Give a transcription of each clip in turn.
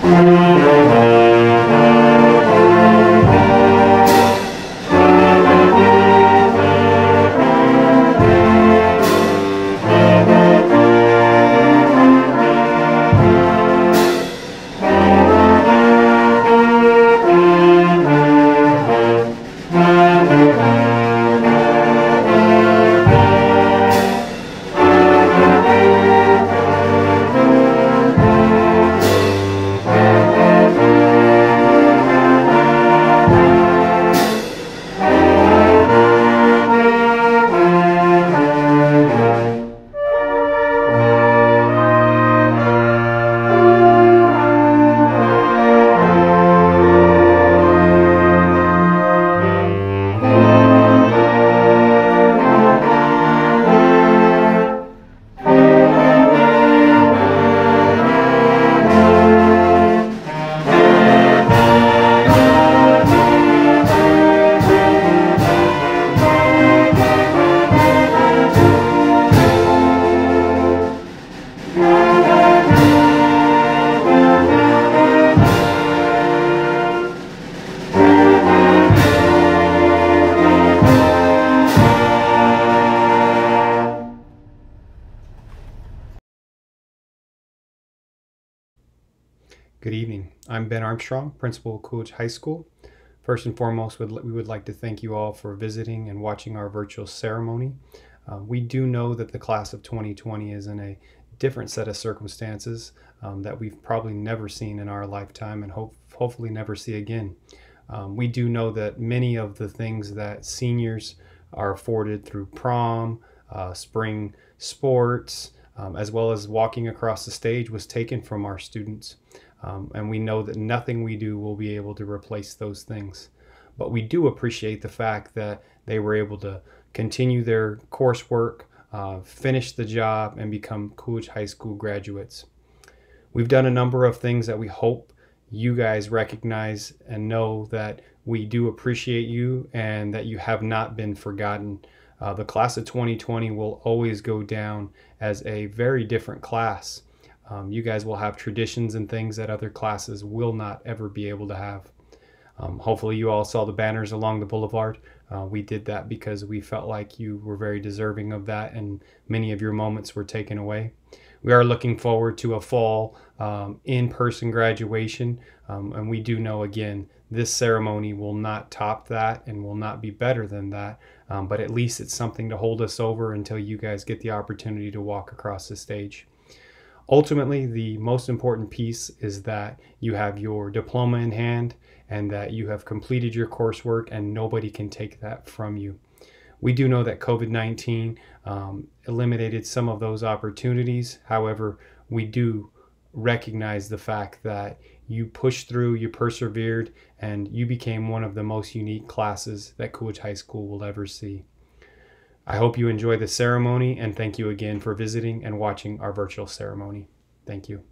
Good evening. I'm Ben Armstrong, principal of Coolidge High School. First and foremost, we would like to thank you all for visiting and watching our virtual ceremony. We do know that the class of 2020 is in a different set of circumstances that we've probably never seen in our lifetime and hopefully never see again. We do know that many of the things that seniors are afforded through prom, spring sports, as well as walking across the stage was taken from our students. And we know that nothing we do will be able to replace those things. But we do appreciate the fact that they were able to continue their coursework, finish the job, and become Coolidge High School graduates. We've done a number of things that we hope you guys recognize and know that we do appreciate you and that you have not been forgotten. The class of 2020 will always go down as a very different class. You guys will have traditions and things that other classes will not ever be able to have. Hopefully you all saw the banners along the boulevard. We did that because we felt like you were very deserving of that and many of your moments were taken away. We are looking forward to a fall in-person graduation, and we do know, again, this ceremony will not top that and will not be better than that, but at least it's something to hold us over until you guys get the opportunity to walk across the stage. Ultimately, the most important piece is that you have your diploma in hand and that you have completed your coursework and nobody can take that from you. We do know that COVID-19 eliminated some of those opportunities. However, we do recognize the fact that you pushed through, you persevered, and you became one of the most unique classes that Coolidge High School will ever see. I hope you enjoy the ceremony, and thank you again for visiting and watching our virtual ceremony. Thank you.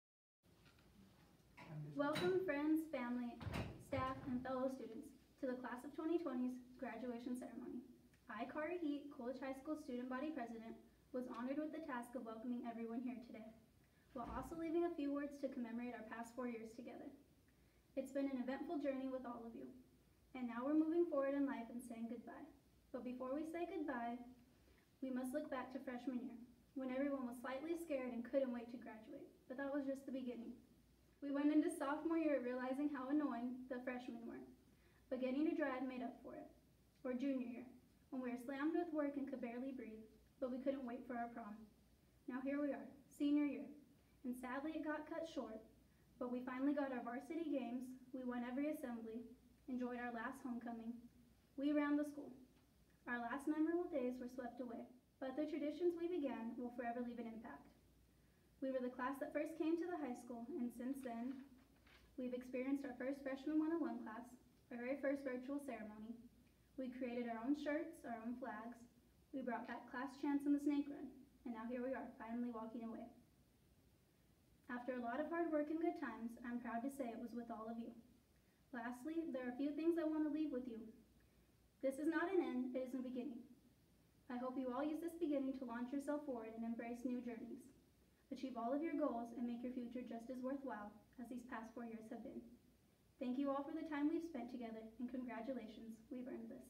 Welcome friends, family, staff, and fellow students to the class of 2020's graduation ceremony. I, Kari Heat, Coolidge High School Student Body President, was honored with the task of welcoming everyone here today, while also leaving a few words to commemorate our past 4 years together. It's been an eventful journey with all of you, and now we're moving forward in life and saying goodbye. But before we say goodbye, we must look back to freshman year, when everyone was slightly scared and couldn't wait to graduate, but that was just the beginning. We went into sophomore year realizing how annoying the freshmen were, but getting to drive made up for it. Or junior year, when we were slammed with work and could barely breathe, but we couldn't wait for our prom. Now here we are, senior year, and sadly it got cut short, but we finally got our varsity games, we won every assembly, enjoyed our last homecoming. We ran the school. Our last memorable days were swept away, but the traditions we began will forever leave an impact. We were the class that first came to the high school, and since then, we've experienced our first freshman 101 class, our very first virtual ceremony. We created our own shirts, our own flags. We brought back class chants and the snake run, and now here we are, finally walking away. After a lot of hard work and good times, I'm proud to say it was with all of you. Lastly, there are a few things I want to leave with you. This is not an end, it is a beginning. I hope you all use this beginning to launch yourself forward and embrace new journeys. achieve all of your goals, and make your future just as worthwhile as these past 4 years have been. Thank you all for the time we've spent together, and congratulations, we've earned this.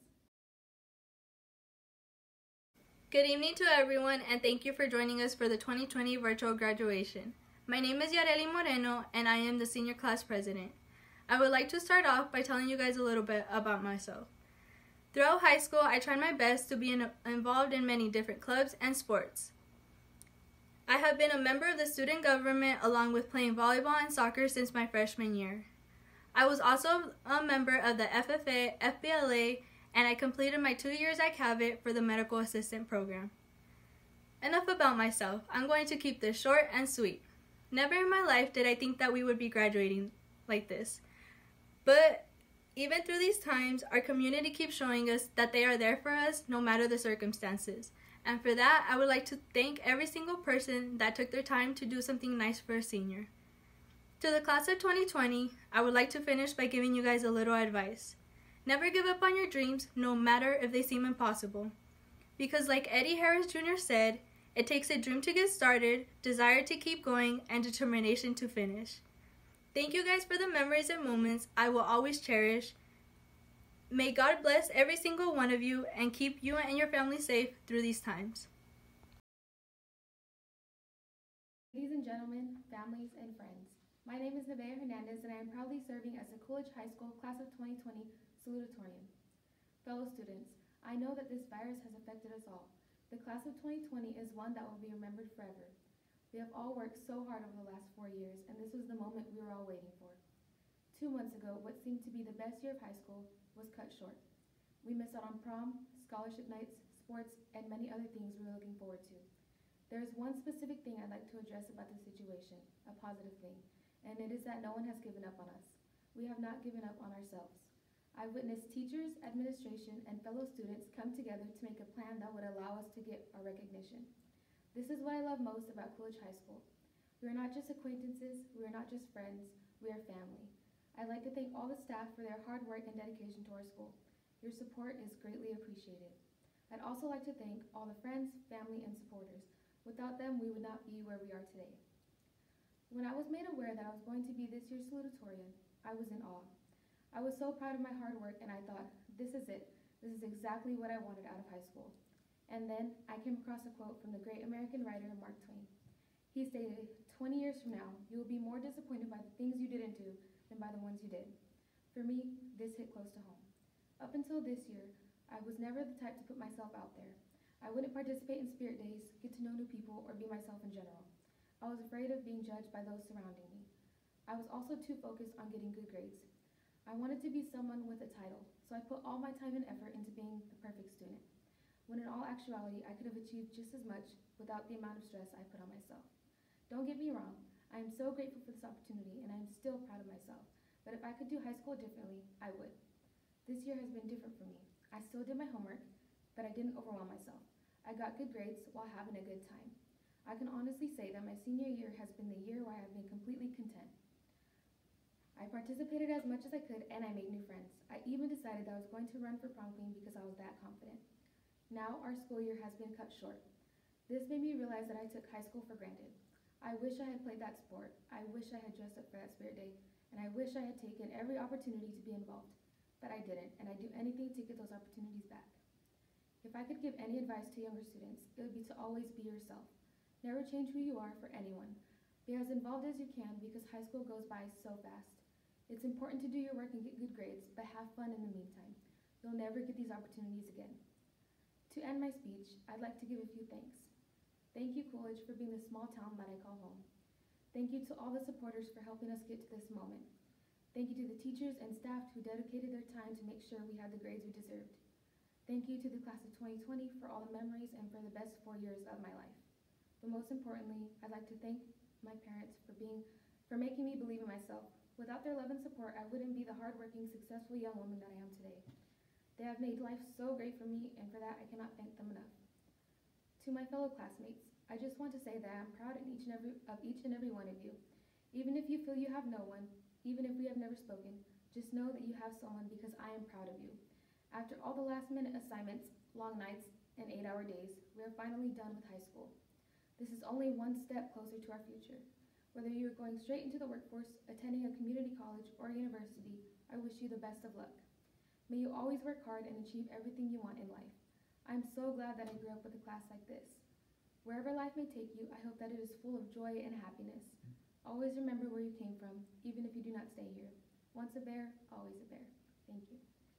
Good evening to everyone, and thank you for joining us for the 2020 virtual graduation. My name is Yareli Moreno, and I am the senior class president. I would like to start off by telling you guys a little bit about myself. Throughout high school, I tried my best to be involved in many different clubs and sports. I have been a member of the student government along with playing volleyball and soccer since my freshman year. I was also a member of the FFA, FBLA, and I completed my 2 years at Cabot for the medical assistant program. Enough about myself. I'm going to keep this short and sweet. Never in my life did I think that we would be graduating like this. But even through these times, our community keeps showing us that they are there for us no matter the circumstances. And for that, I would like to thank every single person that took their time to do something nice for a senior. To the class of 2020, I would like to finish by giving you guys a little advice. Never give up on your dreams, no matter if they seem impossible. Because like Eddie Harris Jr. said, it takes a dream to get started, desire to keep going, and determination to finish. Thank you guys for the memories and moments I will always cherish. May God bless every single one of you and keep you and your family safe through these times. Ladies and gentlemen, families, and friends, my name is Nevaeh Hernandez, and I am proudly serving as the Coolidge High School Class of 2020 Salutatorian. Fellow students, I know that this virus has affected us all. The Class of 2020 is one that will be remembered forever. We have all worked so hard over the last 4 years, and this was the moment we were all waiting for. 2 months ago, what seemed to be the best year of high school was cut short. We missed out on prom, scholarship nights, sports, and many other things we were looking forward to. There is one specific thing I'd like to address about the situation, a positive thing, and it is that no one has given up on us. We have not given up on ourselves. I've witnessed teachers, administration, and fellow students come together to make a plan that would allow us to get our recognition. This is what I love most about Coolidge High School. We are not just acquaintances, we are not just friends, we are family. I'd like to thank all the staff for their hard work and dedication to our school. Your support is greatly appreciated. I'd also like to thank all the friends, family, and supporters. Without them, we would not be where we are today. When I was made aware that I was going to be this year's salutatorian, I was in awe. I was so proud of my hard work, and I thought, this is it. This is exactly what I wanted out of high school. And then I came across a quote from the great American writer Mark Twain. He stated, 20 years from now, you will be more disappointed by the things you didn't do than by the ones you did. For me, this hit close to home. Up until this year, I was never the type to put myself out there. I wouldn't participate in spirit days, get to know new people, or be myself in general. I was afraid of being judged by those surrounding me. I was also too focused on getting good grades. I wanted to be someone with a title, so I put all my time and effort into being the perfect student, when in all actuality, I could have achieved just as much without the amount of stress I put on myself. Don't get me wrong, I am so grateful for this opportunity, and I am still proud of myself, but if I could do high school differently, I would. This year has been different for me. I still did my homework, but I didn't overwhelm myself. I got good grades while having a good time. I can honestly say that my senior year has been the year where I have been completely content. I participated as much as I could, and I made new friends. I even decided that I was going to run for prom queen because I was that confident. Now our school year has been cut short. This made me realize that I took high school for granted. I wish I had played that sport. I wish I had dressed up for that spirit day, and I wish I had taken every opportunity to be involved. But I didn't, and I'd do anything to get those opportunities back. If I could give any advice to younger students, it would be to always be yourself. Never change who you are for anyone. Be as involved as you can because high school goes by so fast. It's important to do your work and get good grades, but have fun in the meantime. You'll never get these opportunities again. To end my speech, I'd like to give a few thanks. Thank you, Coolidge, for being the small town that I call home. Thank you to all the supporters for helping us get to this moment. Thank you to the teachers and staff who dedicated their time to make sure we had the grades we deserved. Thank you to the class of 2020 for all the memories and for the best 4 years of my life. But most importantly, I'd like to thank my parents for making me believe in myself. Without their love and support, I wouldn't be the hardworking, successful young woman that I am today. They have made life so great for me, and for that I cannot thank them enough. To my fellow classmates, I just want to say that I am proud of each and every one of you. Even if you feel you have no one, even if we have never spoken, just know that you have someone because I am proud of you. After all the last-minute assignments, long nights, and 8-hour days, we are finally done with high school. This is only one step closer to our future. Whether you are going straight into the workforce, attending a community college, or university, I wish you the best of luck. May you always work hard and achieve everything you want in life. I am so glad that I grew up with a class like this. Wherever life may take you, I hope that it is full of joy and happiness. Always remember where you came from, even if you do not stay here. Once a bear, always a bear. Thank you.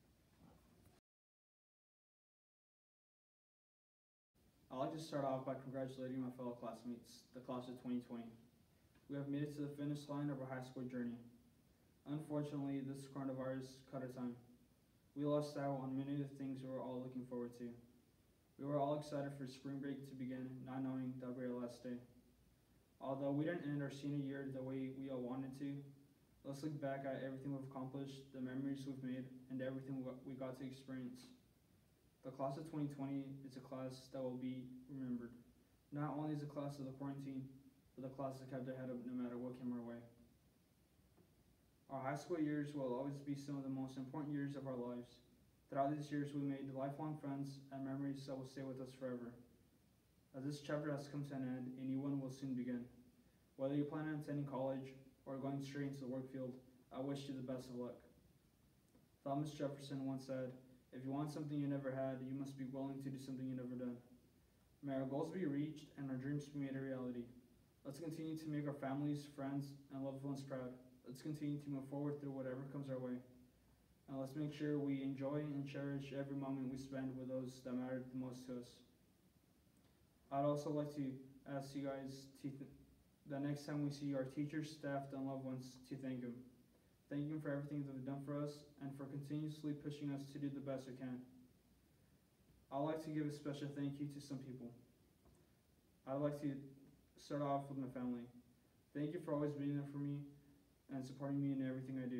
I'd like to start off by congratulating my fellow classmates, the class of 2020. We have made it to the finish line of our high school journey. Unfortunately, this coronavirus cut our time. We lost out on many of the things we were all looking forward to. We were all excited for spring break to begin, not knowing that would be our last day. Although we didn't end our senior year the way we all wanted to, let's look back at everything we've accomplished, the memories we've made, and everything we got to experience. The class of 2020 is a class that will be remembered. Not only is a class of the quarantine, but the class that kept their head up no matter what came our way. Our high school years will always be some of the most important years of our lives. Throughout these years, we made lifelong friends and memories that will stay with us forever. As this chapter has come to an end, a new one will soon begin. Whether you plan on attending college or going straight into the work field, I wish you the best of luck. Thomas Jefferson once said, "If you want something you never had, you must be willing to do something you never done." May our goals be reached and our dreams be made a reality. Let's continue to make our families, friends, and loved ones proud. Let's continue to move forward through whatever comes our way. And let's make sure we enjoy and cherish every moment we spend with those that matter the most to us. I'd also like to ask you guys the next time we see our teachers, staff, and loved ones to thank them. Thank them for everything that they've done for us and for continuously pushing us to do the best we can. I'd like to give a special thank you to some people. I'd like to start off with my family. Thank you for always being there for me and supporting me in everything I do.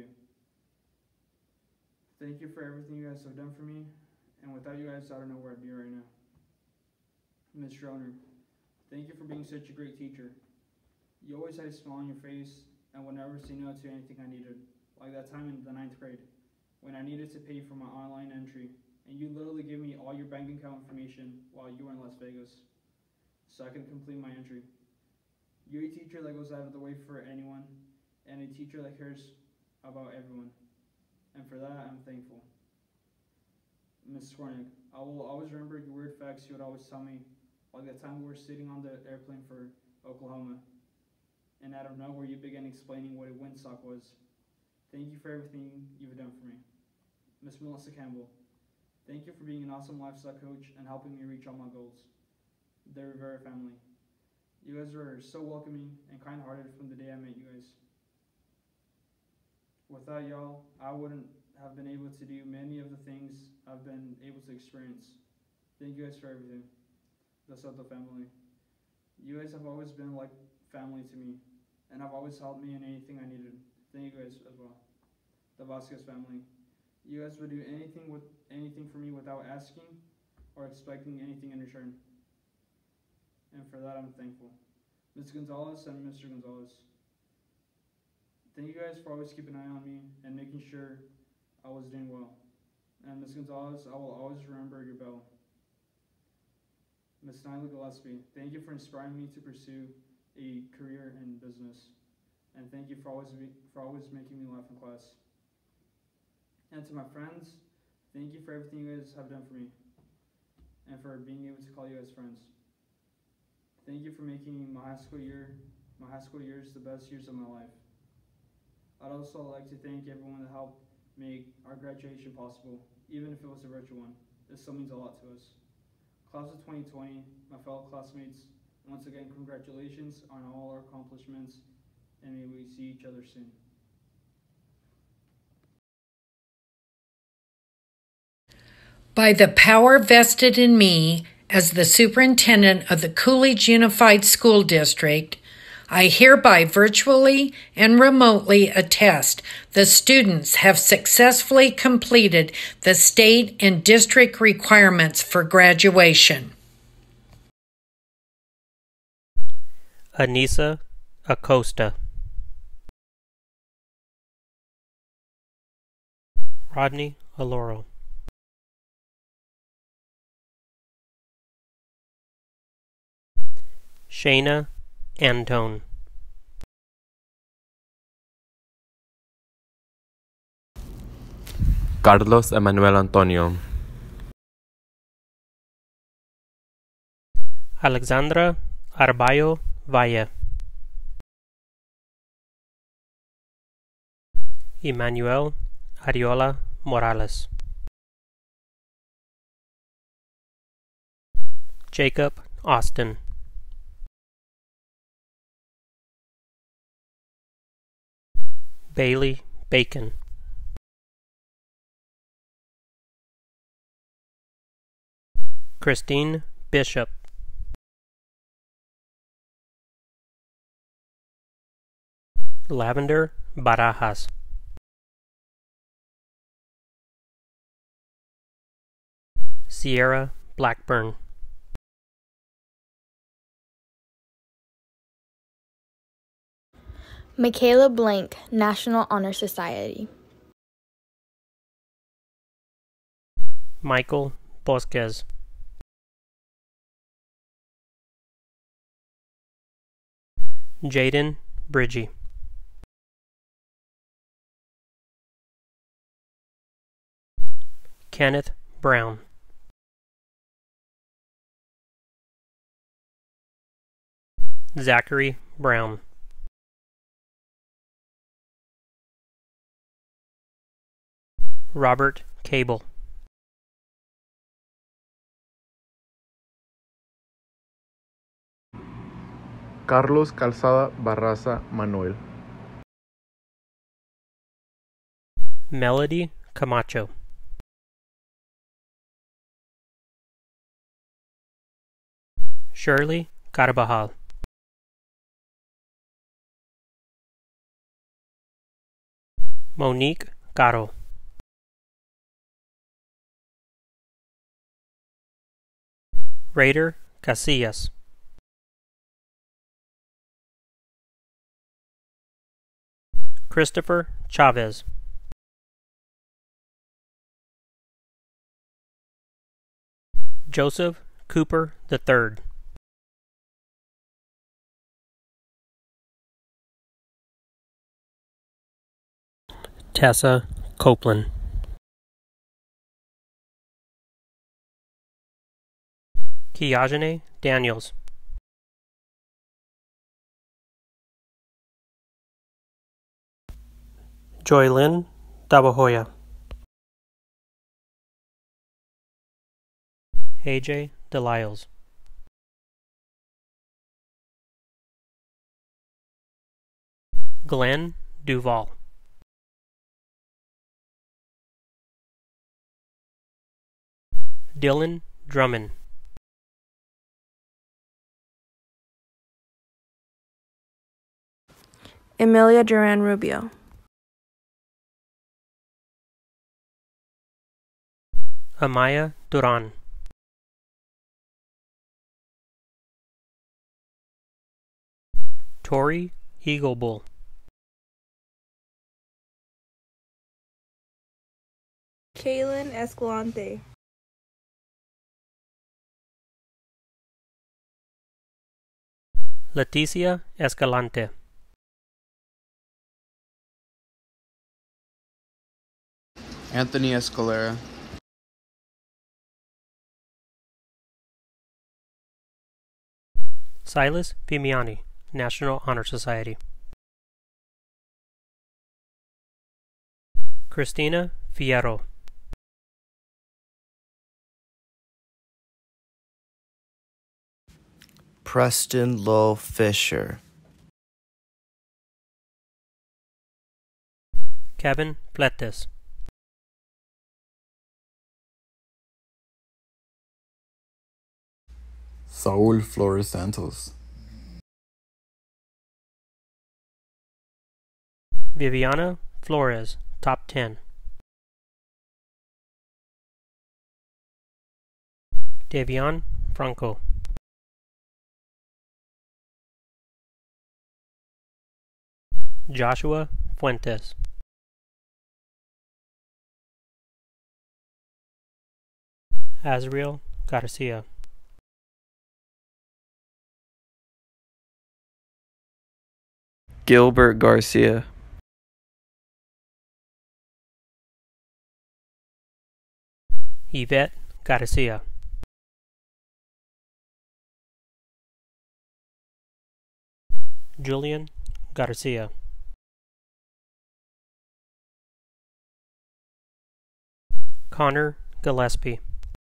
Thank you for everything you guys have done for me, and without you guys, I don't know where I'd be right now. Ms. Schroner, thank you for being such a great teacher. You always had a smile on your face and would never say no to anything I needed, like that time in the 9th grade, when I needed to pay for my online entry, and you literally gave me all your bank account information while you were in Las Vegas, so I could complete my entry. You're a teacher that goes out of the way for anyone, and a teacher that cares about everyone. And for that, I'm thankful. Ms. Skornick, I will always remember your weird facts you would always tell me, like the time we were sitting on the airplane for Oklahoma, and out of nowhere you began explaining what a windsock was. Thank you for everything you've done for me. Ms. Melissa Campbell, thank you for being an awesome livestock coach and helping me reach all my goals. The Rivera family, you guys were so welcoming and kind-hearted from the day I met you guys. Without y'all, I wouldn't have been able to do many of the things I've been able to experience. Thank you guys for everything. The Soto family, you guys have always been like family to me, and have always helped me in anything I needed. Thank you guys as well. The Vasquez family, you guys would do anything for me without asking or expecting anything in return. And for that, I'm thankful. Ms. Gonzalez and Mr. Gonzalez, thank you guys for always keeping an eye on me and making sure I was doing well. And Ms. Gonzalez, I will always remember your bell. Ms. Nyla Gillespie, thank you for inspiring me to pursue a career in business. And thank you for always making me laugh in class. And to my friends, thank you for everything you guys have done for me and for being able to call you guys friends. Thank you for making my high school years the best years of my life. I'd also like to thank everyone that helped make our graduation possible, even if it was a virtual one. This still means a lot to us. Class of 2020, my fellow classmates, once again, congratulations on all our accomplishments, and may we see each other soon. By the power vested in me as the superintendent of the Coolidge Unified School District, I hereby virtually and remotely attest the students have successfully completed the state and district requirements for graduation. Anissa Acosta, Rodney Aloro, Shayna Antone. Carlos Emanuel Antonio. Alexandra Arbayo Valle. Emmanuel Ariola Morales. Jacob Austin. Bailey Bacon. Christine Bishop. Lavender Barajas. Sierra Blackburn. Michaela Blank, National Honor Society. Michael Bosquez. Jaden Bridgie. Kenneth Brown. Zachary Brown. Robert Cable. Carlos Calzada Barraza Manuel. Melody Camacho. Shirley Carvajal. Monique Caro. Raider Casillas. Christopher Chavez. Joseph Cooper III. Tessa Copeland. Kiajane Daniels. Joylyn Dabahoya. AJ Delisles. Glenn Duval. Dylan Drummond. Emilia Duran Rubio. Amaya Duran. Tori Eaglebull. Kaylin Escalante. Leticia Escalante. Anthony Escalera. Silas Fimiani, National Honor Society. Christina Fierro. Preston Lowe Fisher. Kevin Fletes. Saul Flores Santos. Viviana Flores, Top 10. Davion Franco. Joshua Fuentes. Azriel Garcia. Gilbert Garcia. Yvette Garcia. Julian Garcia. Connor Gillespie.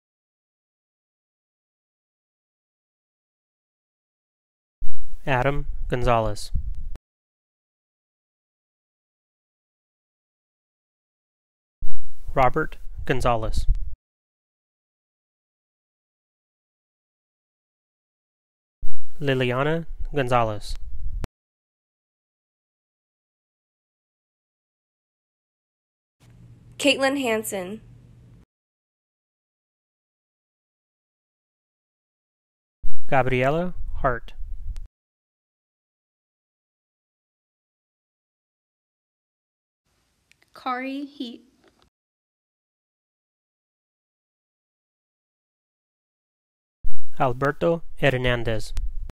Adam Gonzalez. Robert Gonzalez. Liliana Gonzalez. Caitlin Hansen. Gabriela Hart. Kari Heat. Alberto Hernandez.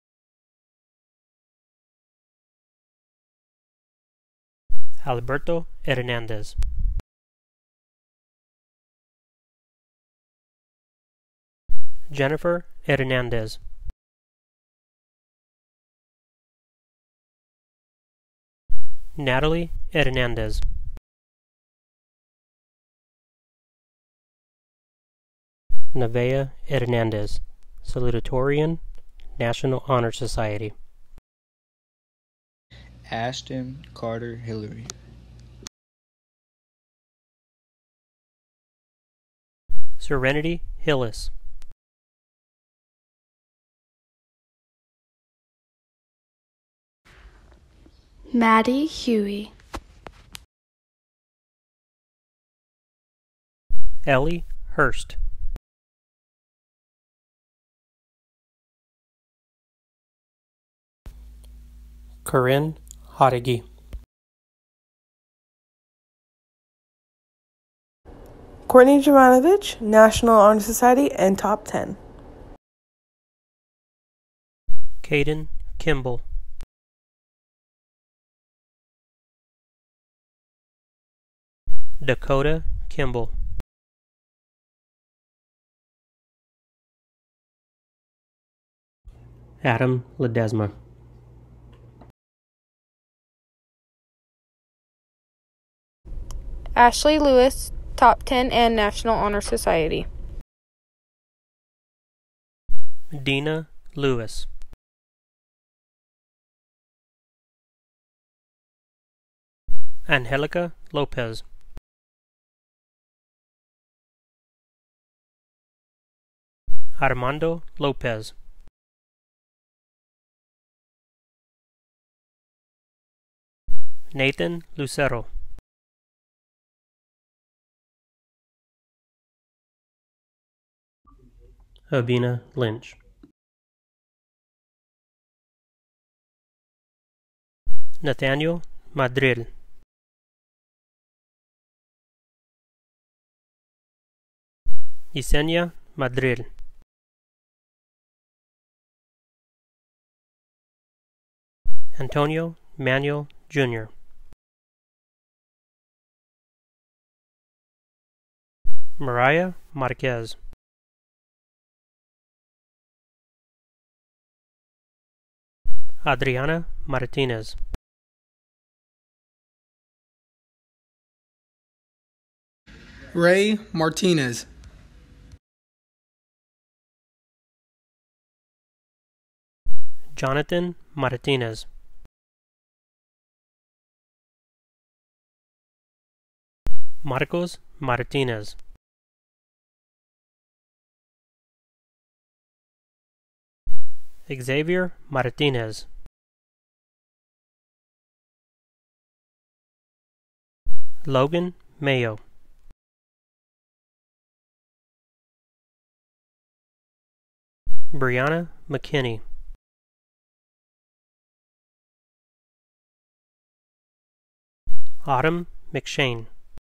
Alberto Hernandez. Jennifer Hernandez. Natalie Hernandez. Nevaeh Hernandez, salutatorian, National Honor Society. Ashton Carter Hillary. Serenity Hillis. Maddie Huey. Ellie Hurst. Corinne Hodegi. Courtney Jovanovich, National Honor Society, and Top 10. Caden Kimball. Dakota Kimball. Adam Ledesma. Ashley Lewis, Top 10 and National Honor Society. Dina Lewis. Angelica Lopez. Armando Lopez. Nathan Lucero. Abina Lynch. Nathaniel Madril. Yesenia Madril. Antonio Manuel Jr. Mariah Marquez. Adriana Martinez. Ray Martinez. Jonathan Martinez. Marcos Martinez. Xavier Martinez. Logan Mayo. Brianna McKinney. Autumn McShane.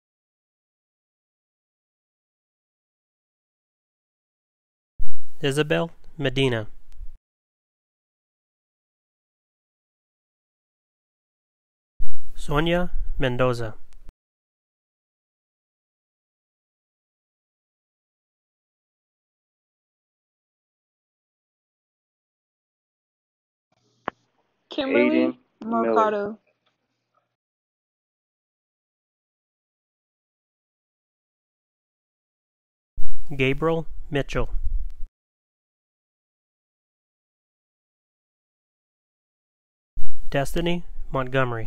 Isabel Medina. Sonia Mendoza. Kimberly Mercado. Gabriel Mitchell. Destiny Montgomery.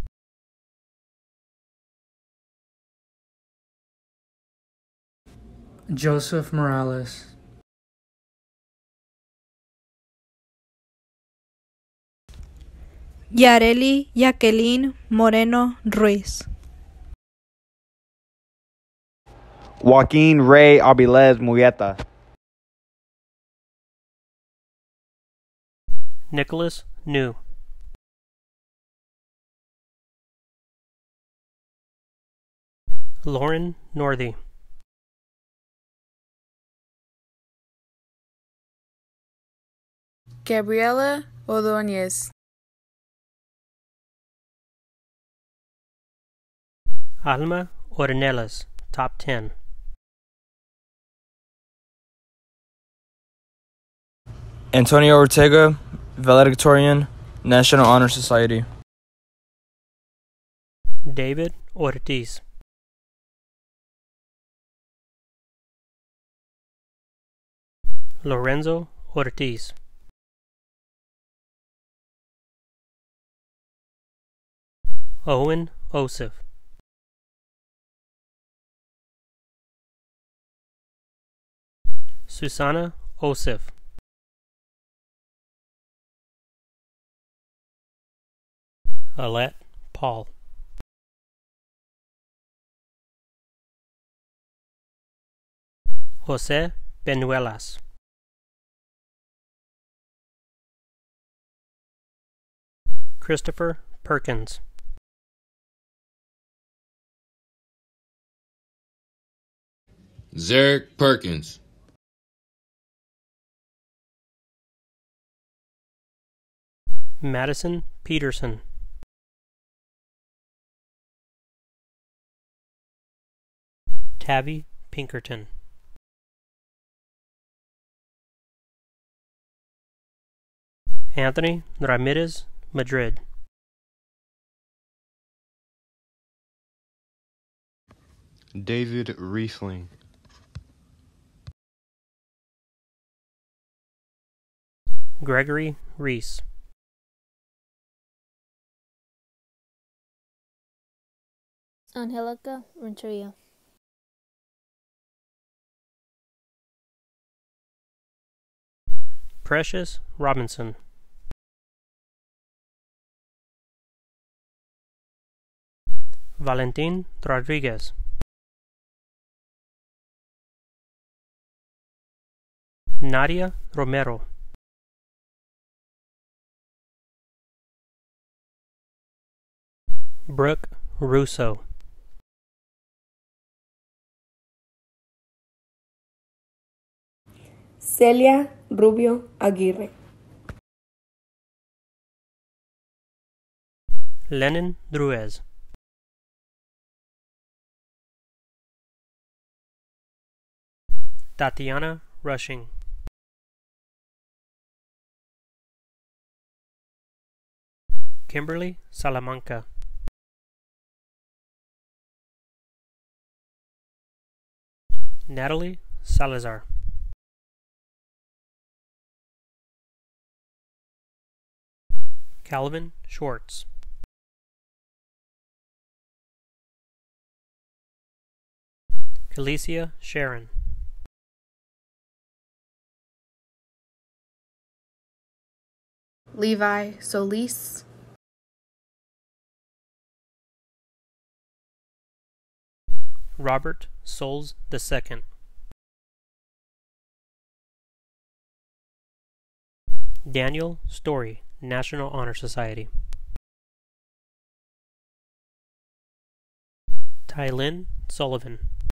Joseph Morales. Yareli Jacqueline Moreno Ruiz. Joaquin Ray Abilez Muyeta. Nicholas New. Lauren Northey. Gabriela Ordóñez. Alma Ornelas, top 10. Antonio Ortega, valedictorian, National Honor Society. David Ortiz. Lorenzo Ortiz. Owen Osif. Susana Osif. Alette Paul. Jose Benuelas. Christopher Perkins. Zarek Perkins. Madison Peterson. Tabby Pinkerton. Anthony Ramirez Madrid. David Riesling. Gregory Reese. Angelica Renteria. Precious Robinson. Valentin Rodriguez. Nadia Romero. Brooke Russo. Celia Rubio Aguirre. Lennon Druez. Tatiana Rushing. Kimberly Salamanca. Natalie Salazar. Calvin Schwartz. Calicia Sharon. Levi Solis. Robert Souls II. Daniel Story, National Honor Society. Tylynn Sullivan.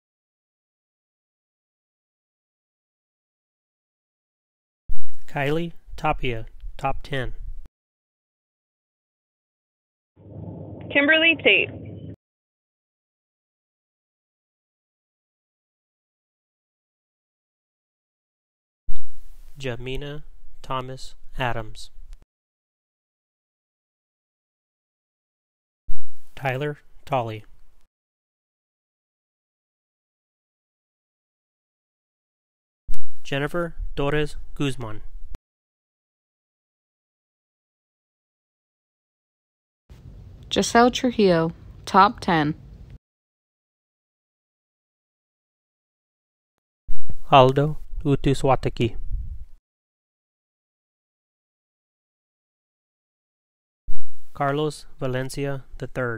Kylie Tapia, top 10. Kimberly Tate. Jamina Thomas Adams. Tyler Tolley. Jennifer Torres Guzman. Giselle Trujillo, top 10. Aldo Utuswataki. Carlos Valencia III.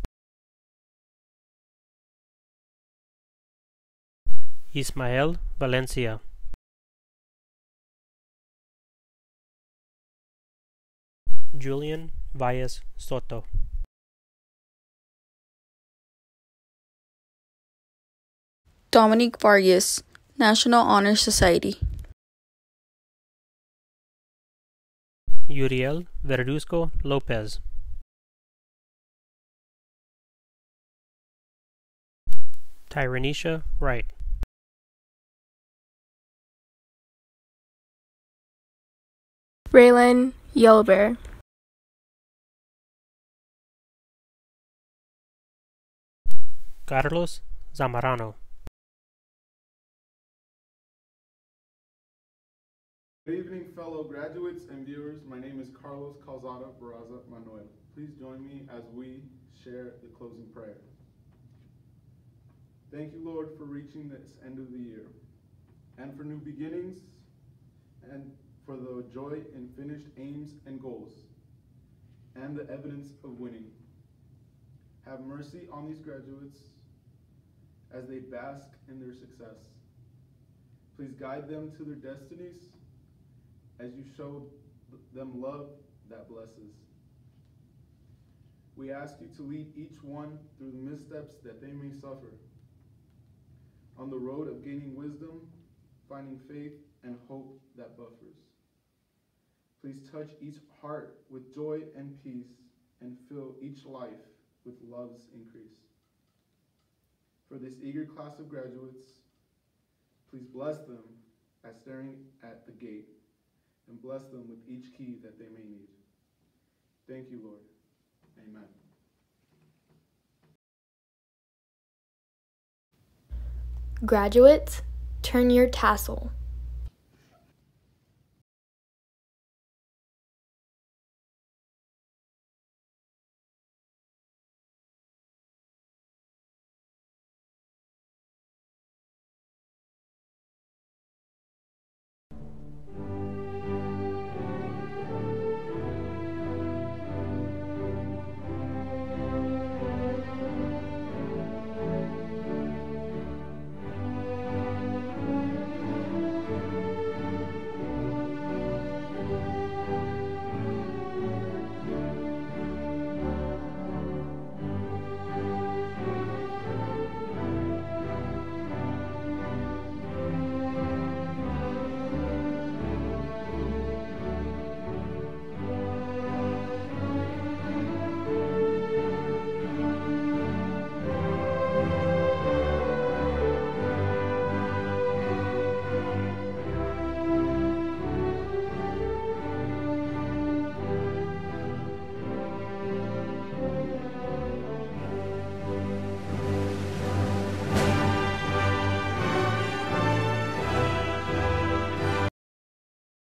Ismael Valencia. Julian Valles Soto. Dominique Vargas, National Honor Society. Uriel Verduzco Lopez. Tyranisha Wright. Raylan Yellowbear. Carlos Zamorano. Good evening, fellow graduates and viewers. My name is Carlos Calzada Barraza Manuel. Please join me as we share the closing prayer. Thank you, Lord, for reaching this end of the year, and for new beginnings, and for the joy in finished aims and goals, and the evidence of winning. Have mercy on these graduates as they bask in their success. Please guide them to their destinies as you showed them love that blesses. We ask you to lead each one through the missteps that they may suffer, on the road of gaining wisdom, finding faith and hope that buffers. Please touch each heart with joy and peace, and fill each life with love's increase. For this eager class of graduates, please bless them as staring at the gate, and bless them with each key that they may need. Thank you, Lord. Amen. Graduates, turn your tassel.